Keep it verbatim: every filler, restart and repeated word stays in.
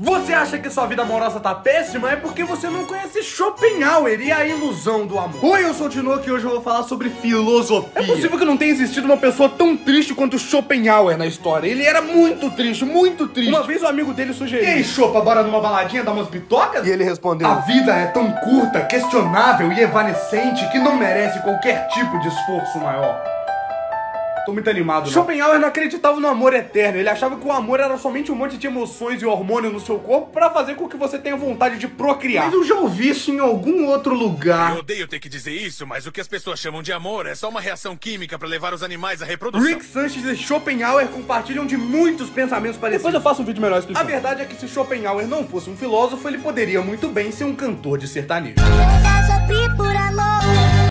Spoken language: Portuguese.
Você acha que sua vida amorosa tá péssima? É porque você não conhece Schopenhauer e a ilusão do amor. Oi, eu sou o Tinoco e hoje eu vou falar sobre filosofia. É possível que não tenha existido uma pessoa tão triste quanto Schopenhauer na história. Ele era muito triste, muito triste. Uma vez o amigo dele sugeriu: "E aí, Chopa, bora numa baladinha dar umas pitocas?" E ele respondeu: "A vida é tão curta, questionável e evanescente que não merece qualquer tipo de esforço maior." Tô muito animado, né? Schopenhauer não acreditava no amor eterno. Ele achava que o amor era somente um monte de emoções e hormônio no seu corpo pra fazer com que você tenha vontade de procriar. Mas eu já ouvi isso em algum outro lugar. Eu odeio ter que dizer isso, mas o que as pessoas chamam de amor é só uma reação química pra levar os animais à reprodução. Rick Sanchez e Schopenhauer compartilham de muitos pensamentos parecidos. Depois eu faço um vídeo melhor explicando. A verdade é que se Schopenhauer não fosse um filósofo, ele poderia muito bem ser um cantor de sertanejo. Eu já sofri por amor.